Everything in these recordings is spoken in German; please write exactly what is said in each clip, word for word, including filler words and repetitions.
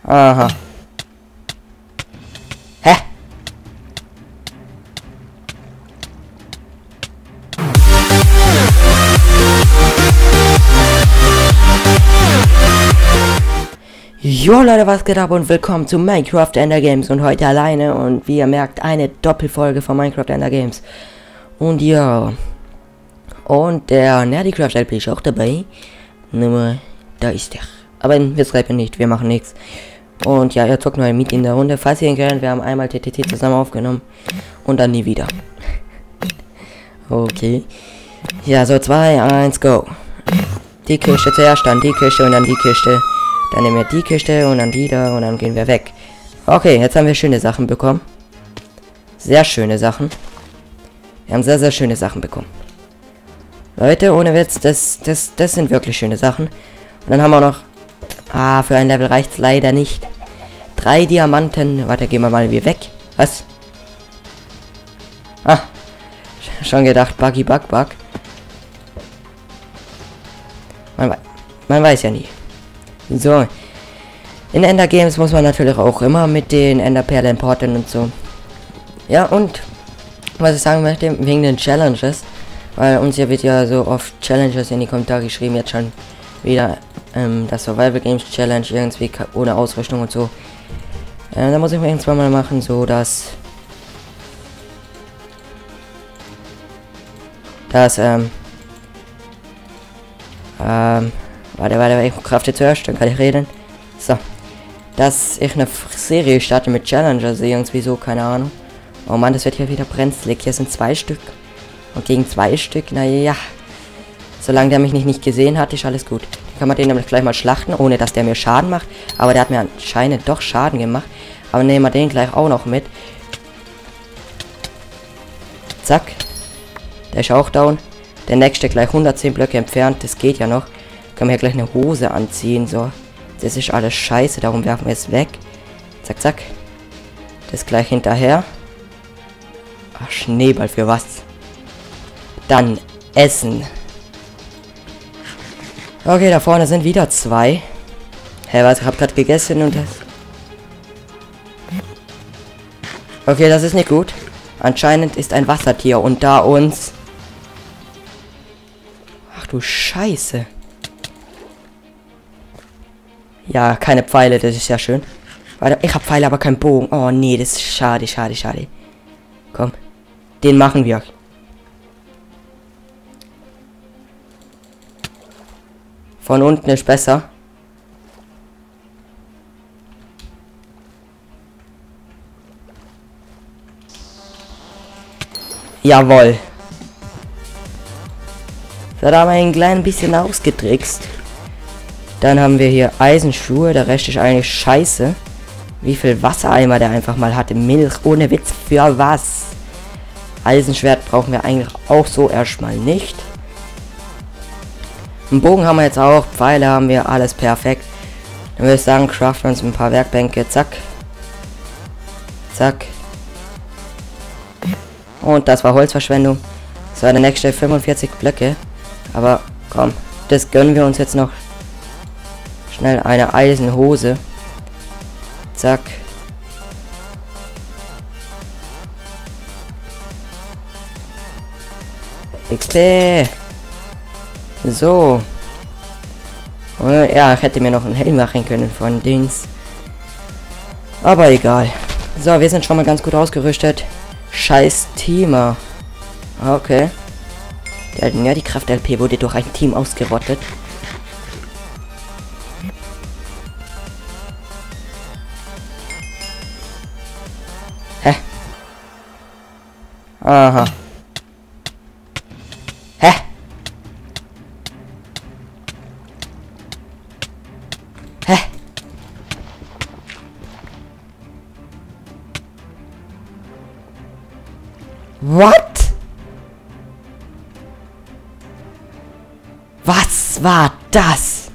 Aha. Hä? Jo Leute, was geht ab und willkommen zu Minecraft Ender Games und heute alleine und wie ihr merkt eine Doppelfolge von Minecraft Ender Games. Und ja, und der Nerdycraft L P ist auch dabei, nur da ist er. Aber wir schreiben nicht, wir machen nichts. Und ja, er zockt mal mit in der Runde. Falls ihr ihn kennt, wir haben einmal T T T zusammen aufgenommen und dann nie wieder. Okay. Ja, so zwei, eins, go. Die Kiste zuerst, dann die Kiste und dann die Kiste. Dann nehmen wir die Kiste und dann die da und dann gehen wir weg. Okay, jetzt haben wir schöne Sachen bekommen. Sehr schöne Sachen. Wir haben sehr, sehr schöne Sachen bekommen. Leute, ohne Witz, das, das, das sind wirklich schöne Sachen. Und dann haben wir noch... Ah, für ein Level reicht es leider nicht. Drei Diamanten. Warte, gehen wir mal wieder weg. Was? Ah, schon gedacht, Buggy Bug Bug. Man, man weiß ja nie. So, in Ender Games muss man natürlich auch immer mit den Enderperlen porten und so. Ja, und was ich sagen möchte, wegen den Challenges, weil uns hier wird ja so oft Challenges in die Kommentare geschrieben, jetzt schon wieder ähm, das Survival Games Challenge, irgendwie ohne Ausrüstung und so. Äh, da muss ich mir irgendwann mal machen, so dass dass ähm ähm Warte, warte, ich krafte zuerst, dann kann ich reden. So. Dass ich eine Serie starte mit Challenges, irgendwie so, keine Ahnung. Oh Mann, das wird hier wieder brenzlig. Hier sind zwei Stück. Und gegen zwei Stück, naja. Solange der mich nicht, nicht gesehen hat, ist alles gut. Dann kann man den nämlich gleich mal schlachten, ohne dass der mir Schaden macht. Aber der hat mir anscheinend doch Schaden gemacht. Aber nehmen wir den gleich auch noch mit. Zack. Der ist auch down. Der nächste gleich hundertzehn Blöcke entfernt, das geht ja noch. Können wir hier gleich eine Hose anziehen, so. Das ist alles scheiße, darum werfen wir es weg. Zack, zack. Das gleich hinterher. Ach, Schneeball für was? Dann Essen. Okay, da vorne sind wieder zwei. Hä, was? Ich hab gerade gegessen und das... Okay, das ist nicht gut. Anscheinend ist ein Wassertier unter uns. Ach du Scheiße. Ja, keine Pfeile, das ist ja schön. Warte, ich habe Pfeile, aber keinen Bogen. Oh nee, das ist schade, schade, schade. Komm, den machen wir. Von unten ist besser. Jawohl. So, da haben wir ein klein bisschen ausgetrickst. Dann haben wir hier Eisenschuhe, der Rest ist eigentlich scheiße. Wie viel Wassereimer der einfach mal hatte. Milch, ohne Witz, für was? Eisenschwert brauchen wir eigentlich auch so erstmal nicht. Einen Bogen haben wir jetzt auch, Pfeile haben wir, alles perfekt. Dann würde ich sagen, craften wir uns ein paar Werkbänke, zack. Zack. Und das war Holzverschwendung. Das war der nächste fünfundvierzig Blöcke. Aber komm, das gönnen wir uns jetzt noch. Schnell eine Eisenhose. Zack. X P. So. Ja, ich hätte mir noch einen Helm machen können von Dings. Aber egal. So, wir sind schon mal ganz gut ausgerüstet. Scheiß Teamer. Okay. Der Nerdycraft L P wurde durch ein Team ausgerottet. Hä? Aha. Hä? Hä? What? Was war das?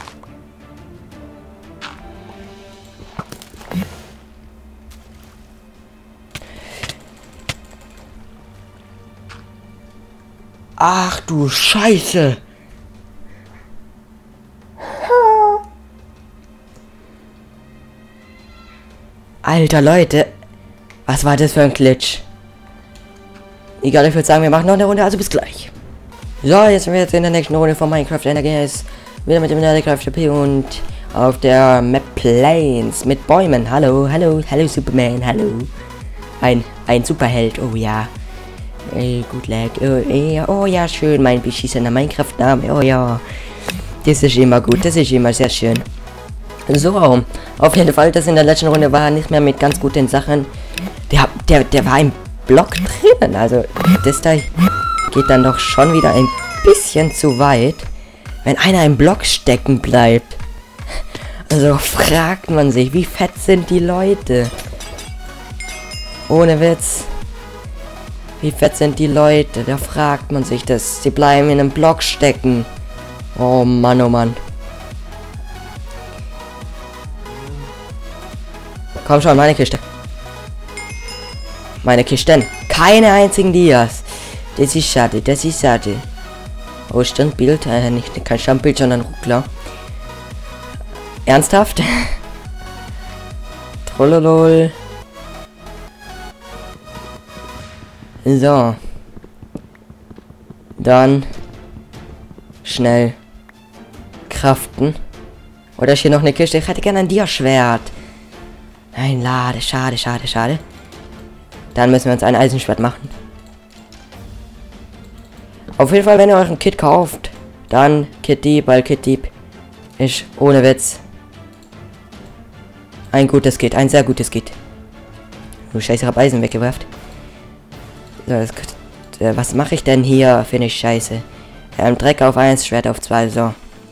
Ach du Scheiße. Alter, Leute. Was war das für ein Glitch? Egal, ich würde sagen, wir machen noch eine Runde, also bis gleich. So, jetzt sind wir jetzt in der nächsten Runde von Minecraft N G S. Wieder mit dem Nethercraft P und auf der Map Plains mit Bäumen. Hallo, hallo, hallo Superman, hallo. Ein, ein Superheld, oh ja. Ey, gut lag, oh, ey, oh ja, schön, mein beschissener Minecraft-Name, oh ja. Das ist immer gut, das ist immer sehr schön. So, auf jeden Fall, das in der letzten Runde war nicht mehr mit ganz guten Sachen. Der, der, der war im Block drinnen, also das da geht dann doch schon wieder ein bisschen zu weit, wenn einer im Block stecken bleibt. Also fragt man sich, wie fett sind die Leute? Ohne Witz. Wie fett sind die Leute? Da fragt man sich das. Sie bleiben in einem Block stecken. Oh Mann, oh Mann. Komm schon, meine Kiste. Meine Kisten. Keine einzigen Dias. Das ist schade, das ist schade. Oh, Standbild. Äh, nicht kein Standbild, sondern Ruckler. Ernsthaft? Trollolol. So. Dann schnell craften. Oder ist hier noch eine Kiste? Ich hätte gerne ein Dia-Schwert. Nein, lade. Schade, schade, schade. Dann müssen wir uns ein Eisenschwert machen. Auf jeden Fall, wenn ihr euren Kit kauft, dann Kit Dieb, weil Kit Dieb ist ohne Witz ein gutes Kit, ein sehr gutes Kit. Du Scheiße, ich hab Eisen weggeworfen. So, das, äh, was mache ich denn hier für eine Scheiße? Ähm, Dreck auf eins, Schwert auf zwei, so.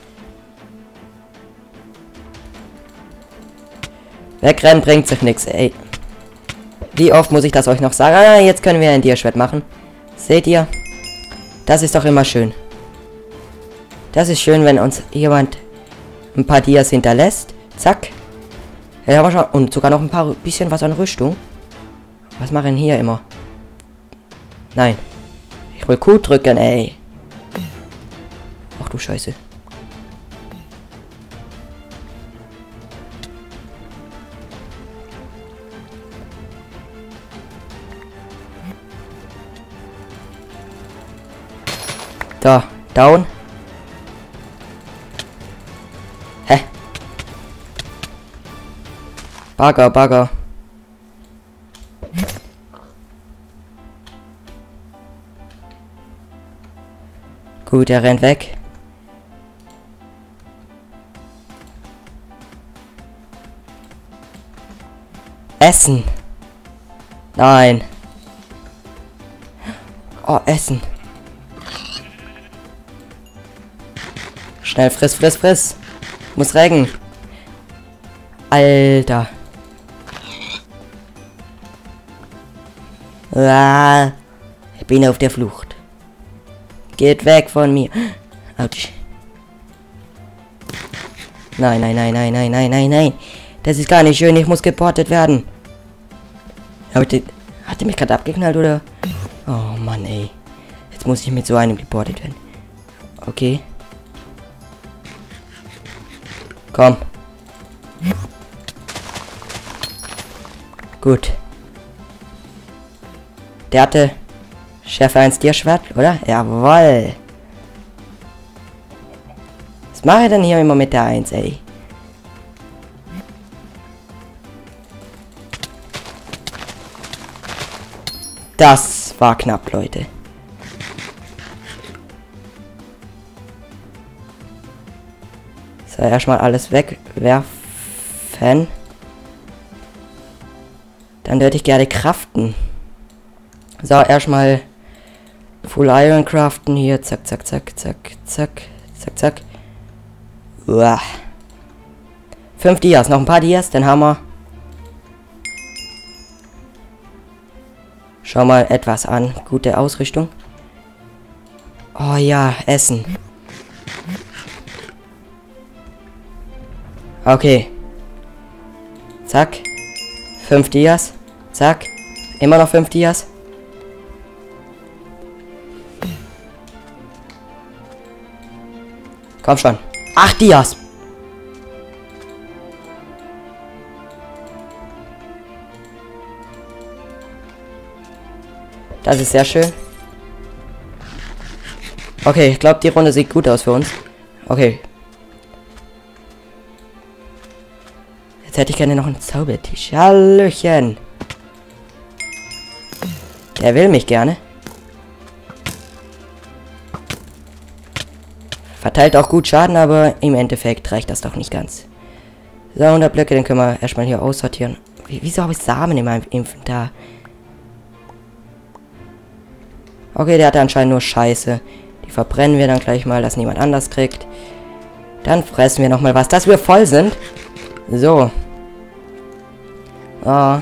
Wegrennen bringt sich nichts, ey. Wie oft muss ich das euch noch sagen? Ah, jetzt können wir ein Dia-Schwert machen. Seht ihr? Das ist doch immer schön. Das ist schön, wenn uns jemand ein paar Dias hinterlässt. Zack. Ja, haben wir schon. Und sogar noch ein paar bisschen was an Rüstung. Was machen hier immer? Nein. Ich will Q drücken, ey. Ach du Scheiße. Da, down. Hä? Bagger, Bagger. Gut, er rennt weg. Essen. Nein. Oh, Essen. Schnell, friss, friss, friss. Muss regnen. Alter. Ah, ich bin auf der Flucht. Geht weg von mir. Autsch. Nein, nein, nein, nein, nein, nein, nein, nein. Das ist gar nicht schön. Ich muss geportet werden. Hat die, hat die mich gerade abgeknallt, oder? Oh Mann, ey. Jetzt muss ich mit so einem geportet werden. Okay. Komm. Gut. Der hatte Schärfe eins Dia-Schwert, oder? Jawoll. Was mache ich denn hier immer mit der eins, ey? Das war knapp, Leute. So, erstmal alles wegwerfen. Dann würde ich gerne craften. So, erstmal Full Iron craften hier. Zack, zack, zack, zack, zack, zack, zack. Uah. Fünf Dias, noch ein paar Dias, dann haben wir schau mal etwas an. Gute Ausrüstung. Oh ja, Essen. Okay. Zack. Fünf Dias. Zack. Immer noch fünf Dias. Komm schon. Acht Dias. Das ist sehr schön. Okay, ich glaube, die Runde sieht gut aus für uns. Okay. Jetzt hätte ich gerne noch einen Zaubertisch. Hallöchen. Der will mich gerne. Verteilt auch gut Schaden, aber im Endeffekt reicht das doch nicht ganz. So, hundert Blöcke, den können wir erstmal hier aussortieren. Wieso habe ich Samen in meinem Inventar? Okay, der hatte anscheinend nur Scheiße. Die verbrennen wir dann gleich mal, dass niemand anders kriegt. Dann fressen wir nochmal was, dass wir voll sind. So. Oh.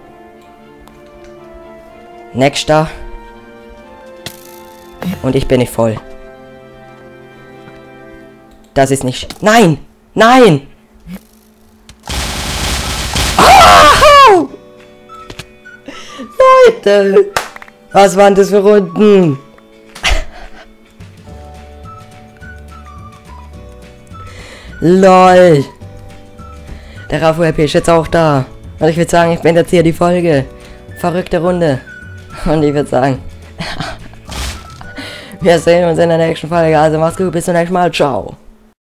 Nächster. Und ich bin nicht voll. Das ist nicht... Nein! Nein! Oh! Leute! Was waren das für Runden? LOL! Der Rafu R P ist jetzt auch da. Und ich würde sagen, ich bin jetzt hier die Folge. Verrückte Runde. Und ich würde sagen... Wir sehen uns in der nächsten Folge. Also mach's gut, bis zum nächsten Mal. Ciao.